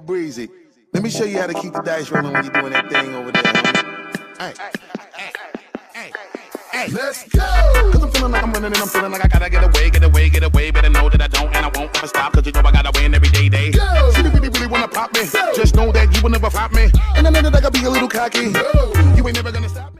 breezy. Let me show you how to keep the dice rolling when you're doing that thing over there. Hey, let's go! Cause I'm feeling like I'm running and I'm feeling like I gotta get away. Better know that I don't and I won't ever stop. Cause you know I gotta win every day. Go! See, you really wanna pop me. Go! Just know that you will never flop me. And I know that I gotta be a little cocky. Go! You ain't never gonna stop.